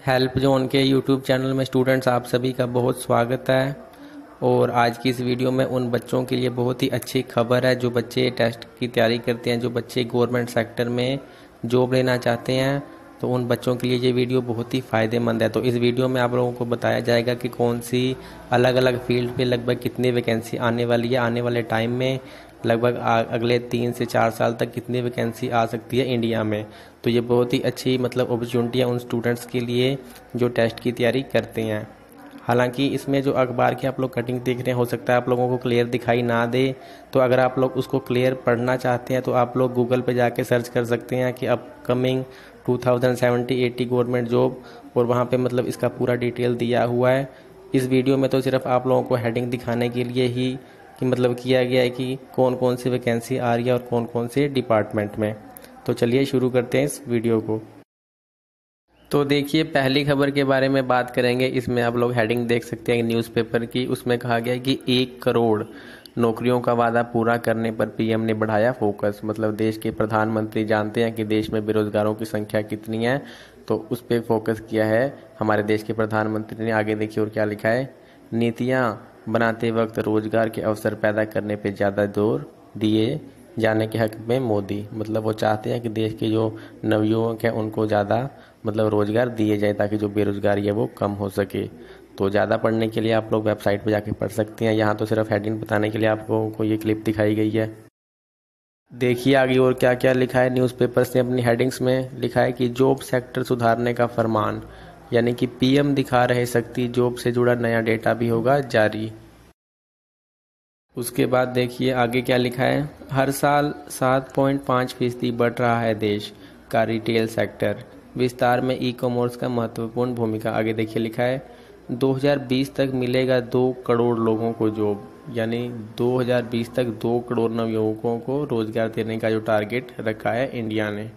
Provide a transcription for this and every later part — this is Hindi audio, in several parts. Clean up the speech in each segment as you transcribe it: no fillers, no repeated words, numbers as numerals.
हेल्प जोन के यूट्यूब चैनल में स्टूडेंट्स आप सभी का बहुत स्वागत है। और आज की इस वीडियो में उन बच्चों के लिए बहुत ही अच्छी खबर है जो बच्चे टेस्ट की तैयारी करते हैं, जो बच्चे गवर्नमेंट सेक्टर में जॉब लेना चाहते हैं। तो उन बच्चों के लिए ये वीडियो बहुत ही फ़ायदेमंद है। तो इस वीडियो में आप लोगों को बताया जाएगा कि कौन सी अलग अलग फील्ड पे लगभग कितनी वैकेंसी आने वाली है, आने वाले टाइम में लगभग अगले 3 से 4 साल तक कितनी वैकेंसी आ सकती है इंडिया में। तो ये बहुत ही अच्छी अपॉर्चुनिटी है उन स्टूडेंट्स के लिए जो टेस्ट की तैयारी करते हैं। हालांकि इसमें जो अखबार की आप लोग कटिंग देख रहे हैं, हो सकता है आप लोगों को क्लियर दिखाई ना दे। तो अगर आप लोग उसको क्लियर पढ़ना चाहते हैं तो आप लोग गूगल पे जाके सर्च कर सकते हैं कि अपकमिंग 2070-80 गवर्नमेंट जॉब, और वहाँ पे इसका पूरा डिटेल दिया हुआ है। इस वीडियो में तो सिर्फ आप लोगों को हेडिंग दिखाने के लिए ही कि किया गया है कि कौन कौन सी वैकेंसी आ रही है और कौन कौन से डिपार्टमेंट में। तो चलिए शुरू करते हैं इस वीडियो को। तो देखिए, पहली खबर के बारे में बात करेंगे। इसमें आप लोग हेडिंग देख सकते हैं न्यूज़पेपर की। उसमें कहा गया है कि 1 करोड़ नौकरियों का वादा पूरा करने पर पीएम ने बढ़ाया फोकस। देश के प्रधानमंत्री जानते हैं कि देश में बेरोजगारों की संख्या कितनी है, तो उस पर फोकस किया है हमारे देश के प्रधानमंत्री ने। आगे देखिए और क्या लिखा है, नीतियां बनाते वक्त रोजगार के अवसर पैदा करने पर ज़्यादा जोर दिए जाने के हक में मोदी। वो चाहते हैं कि देश के जो नवयुवक हैं उनको ज़्यादा रोजगार दिए जाए ताकि जो बेरोजगारी है वो कम हो सके। तो ज़्यादा पढ़ने के लिए आप लोग वेबसाइट पर जाके पढ़ सकते हैं। यहाँ तो सिर्फ हेडिंग बताने के लिए आप लोगों को ये क्लिप दिखाई गई है। देखिए आगे और क्या क्या लिखा है। न्यूज़पेपर्स ने अपनी हेडिंग्स में लिखा है कि जॉब सेक्टर सुधारने का फरमान, यानी कि पीएम दिखा रहे शक्ति, जॉब से जुड़ा नया डेटा भी होगा जारी। उसके बाद देखिए आगे क्या लिखा है, हर साल 7.5% बढ़ रहा है देश का रिटेल सेक्टर, विस्तार में ई कॉमर्स का महत्वपूर्ण भूमिका। आगे देखिए लिखा है 2020 तक मिलेगा 2 करोड़ लोगों को जॉब, यानी 2020 तक 2 करोड़ नवयुवकों को रोजगार देने का जो टारगेट रखा है इंडिया ने।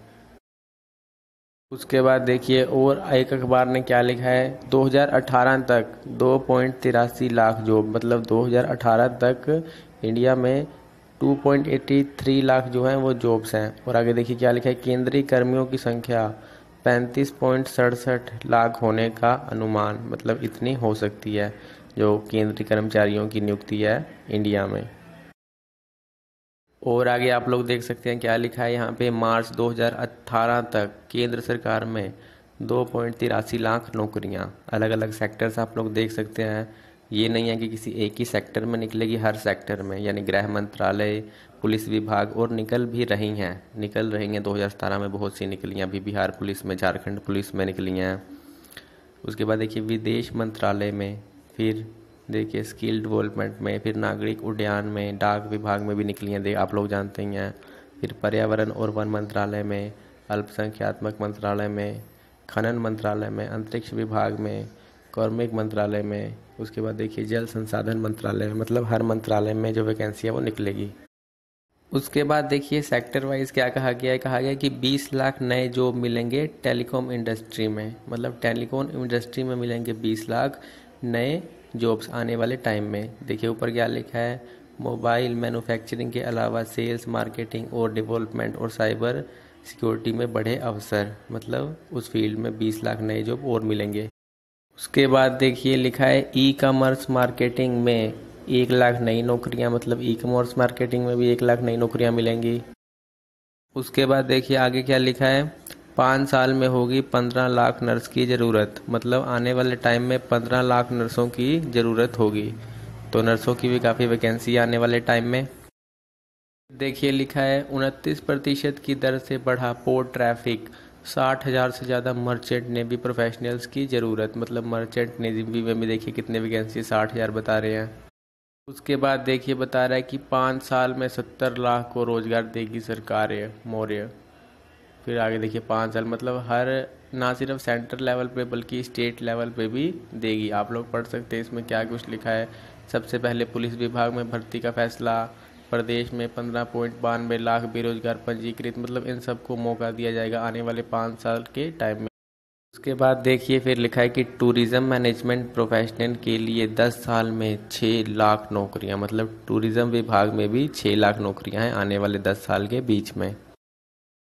उसके बाद देखिए और एक अखबार ने क्या लिखा है, 2018 तक 2.83 लाख जॉब, 2018 तक इंडिया में 2.83 लाख जो हैं वो जॉब्स हैं। और आगे देखिए क्या लिखा है, केंद्रीय कर्मियों की संख्या 35.67 लाख होने का अनुमान, इतनी हो सकती है जो केंद्रीय कर्मचारियों की नियुक्ति है इंडिया में। और आगे आप लोग देख सकते हैं क्या लिखा है यहाँ पे, मार्च 2018 तक केंद्र सरकार में 2.83 लाख नौकरियाँ। अलग अलग सेक्टर्स आप लोग देख सकते हैं। ये नहीं है कि किसी एक ही सेक्टर में निकलेगी, हर सेक्टर में, यानी गृह मंत्रालय, पुलिस विभाग, और निकल रही हैं 2017 में बहुत सी निकली हैं। अभी बिहार पुलिस में, झारखंड पुलिस में निकली हैं। उसके बाद देखिए विदेश मंत्रालय में, फिर देखिए स्किल डेवलपमेंट में, फिर नागरिक उड्डयन में, डाक विभाग में भी निकली हैं, आप लोग जानते ही हैं। फिर पर्यावरण और वन मंत्रालय में, अल्पसंख्यात्मक मंत्रालय में, खनन मंत्रालय में, अंतरिक्ष विभाग में, कार्मिक मंत्रालय में। उसके बाद देखिए जल संसाधन मंत्रालय में, हर मंत्रालय में जो वैकेंसी है वो निकलेगी। उसके बाद देखिए सेक्टर वाइज क्या कहा गया है, कहा गया कि 20 लाख नए जॉब मिलेंगे टेलीकॉम इंडस्ट्री में। टेलीकॉम इंडस्ट्री में मिलेंगे 20 लाख नए जॉब्स आने वाले टाइम में। देखिए ऊपर क्या लिखा है, मोबाइल मैन्युफैक्चरिंग के अलावा सेल्स, मार्केटिंग और डेवलपमेंट और साइबर सिक्योरिटी में बढ़े अवसर, उस फील्ड में 20 लाख नए जॉब और मिलेंगे। उसके बाद देखिए लिखा है ई कॉमर्स मार्केटिंग में 1 लाख नई नौकरियां, ई कॉमर्स मार्केटिंग में भी 1 लाख नई नौकरियां मिलेंगी। उसके बाद देखिए आगे क्या लिखा है, 5 साल में होगी 15 लाख नर्स की ज़रूरत, आने वाले टाइम में 15 लाख नर्सों की ज़रूरत होगी। तो नर्सों की भी काफ़ी वैकेंसी आने वाले टाइम में। देखिए लिखा है 29% की दर से बढ़ा पोर्ट ट्रैफिक, 60,000 से ज़्यादा मर्चेंट नेवी प्रोफेशनल्स की ज़रूरत। मर्चेंट नेवी में भी देखिए कितने वैकेंसी, 60,000 बता रहे हैं। उसके बाद देखिए बता रहा है कि 5 साल में 70 लाख को रोजगार देगी सरकार मौर्य। फिर आगे देखिए 5 साल, हर ना सिर्फ सेंट्रल लेवल पे बल्कि स्टेट लेवल पे भी देगी। आप लोग पढ़ सकते हैं इसमें क्या कुछ लिखा है। सबसे पहले पुलिस विभाग में भर्ती का फैसला, प्रदेश में 15.92 लाख बेरोजगार पंजीकृत, इन सबको मौका दिया जाएगा आने वाले 5 साल के टाइम में। उसके बाद देखिए फिर लिखा है कि टूरिज्म मैनेजमेंट प्रोफेशनल के लिए 10 साल में 6 लाख नौकरियां, टूरिज्म विभाग में भी 6 लाख नौकरियां हैं आने वाले 10 साल के बीच में।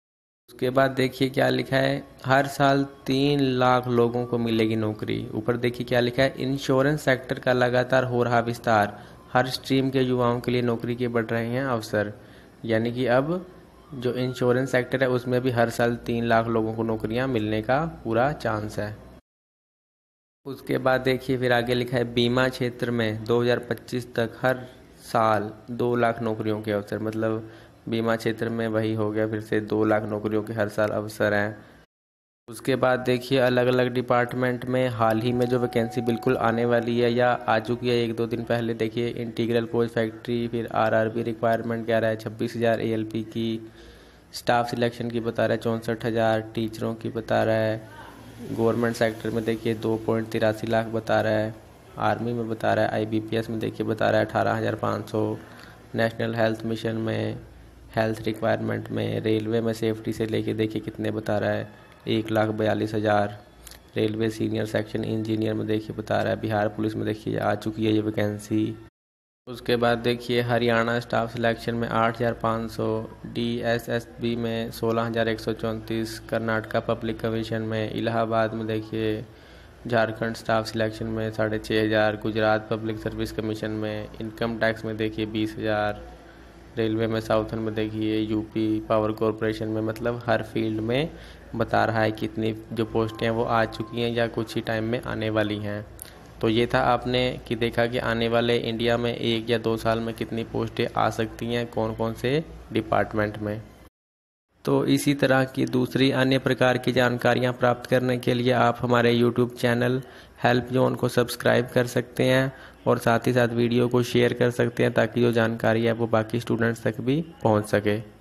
उसके बाद देखिए क्या लिखा है, हर साल 3 लाख लोगों को मिलेगी नौकरी। ऊपर देखिए क्या लिखा है, इंश्योरेंस सेक्टर का लगातार हो रहा विस्तार, हर स्ट्रीम के युवाओं के लिए नौकरी के बढ़ रहे हैं अवसर। यानी कि अब जो इंश्योरेंस सेक्टर है उसमें भी हर साल 3 लाख लोगों को नौकरियां मिलने का पूरा चांस है। उसके बाद देखिए फिर आगे लिखा है, बीमा क्षेत्र में 2025 तक हर साल 2 लाख नौकरियों के अवसर। मतलब बीमा क्षेत्र में वही हो गया, फिर से 2 लाख नौकरियों के हर साल अवसर हैं। उसके बाद देखिए अलग अलग डिपार्टमेंट में हाल ही में जो वैकेंसी बिल्कुल आने वाली है या आ चुकी है 1-2 दिन पहले, देखिए इंटीग्रल कोच फैक्ट्री, फिर आरआरबी रिक्वायरमेंट कह रहा है 26,000 एएलपी की, स्टाफ सिलेक्शन की बता रहा है 64,000, टीचरों की बता रहा है, गवर्नमेंट सेक्टर में देखिए 2.83 लाख बता रहा है, आर्मी में बता रहा है, आईबीपीएस में देखिए बता रहा है 18,500, नेशनल हेल्थ मिशन में, हेल्थ रिक्वायरमेंट में, रेलवे में सेफ्टी से लेके देखिए कितने बता रहा है 1,42,000, रेलवे सीनियर सेक्शन इंजीनियर में देखिए बता रहा है, बिहार पुलिस में देखिए आ चुकी है ये वैकेंसी। उसके बाद देखिए हरियाणा स्टाफ सिलेक्शन में 8,500, डीएसएसबी में 16,134, कर्नाटका पब्लिक कमीशन में, इलाहाबाद में देखिए, झारखंड स्टाफ सिलेक्शन में 6,500, गुजरात पब्लिक सर्विस कमीशन में, इनकम टैक्स में देखिए 20,000, रेलवे में साउथर्न में देखिए, यूपी पावर कॉरपोरेशन में। मतलब हर फील्ड में बता रहा है कितनी जो पोस्टें हैं वो आ चुकी हैं या कुछ ही टाइम में आने वाली हैं। तो ये था आपने कि देखा कि आने वाले इंडिया में 1 या 2 साल में कितनी पोस्टें आ सकती हैं कौन कौन से डिपार्टमेंट में। तो इसी तरह की दूसरी अन्य प्रकार की जानकारियां प्राप्त करने के लिए आप हमारे YouTube चैनल हेल्प जोन को सब्सक्राइब कर सकते हैं और साथ ही साथ वीडियो को शेयर कर सकते हैं ताकि जो जानकारी है वो बाकी स्टूडेंट्स तक भी पहुंच सके।